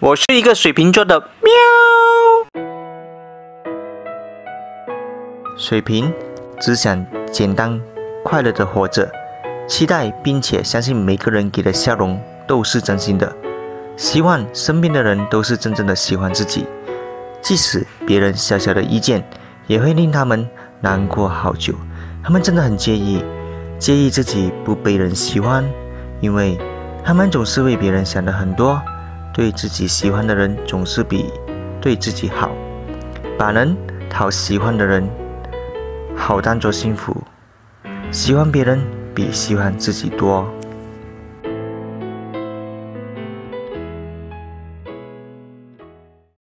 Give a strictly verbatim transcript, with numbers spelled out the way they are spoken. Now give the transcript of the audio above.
我是一个水瓶座的喵。水瓶只想简单快乐的活着，期待并且相信每个人给的笑容都是真心的，希望身边的人都是真正的喜欢自己，即使别人小小的意见也会令他们难过好久。他们真的很介意介意自己不被人喜欢，因为他们总是为别人想的很多，对自己喜欢的人总是比对自己好，把人讨喜欢的人好当作幸福，喜欢别人比喜欢自己多。